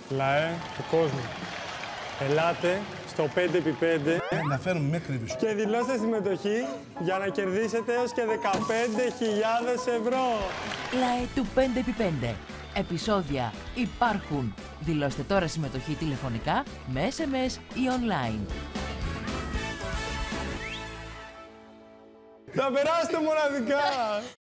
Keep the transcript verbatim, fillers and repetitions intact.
Λαέ του κόσμου. Ελάτε στο πέντε επί πέντε να φέρουμε μέχρι βυσκό. και δηλώστε συμμετοχή για να κερδίσετε έως και δεκαπέντε χιλιάδες ευρώ. Λαέ του πέντε επί πέντε. Επεισόδια υπάρχουν. Δηλώστε τώρα συμμετοχή τηλεφωνικά, με ες εμ ες ή online. Θα περάσετε μοναδικά!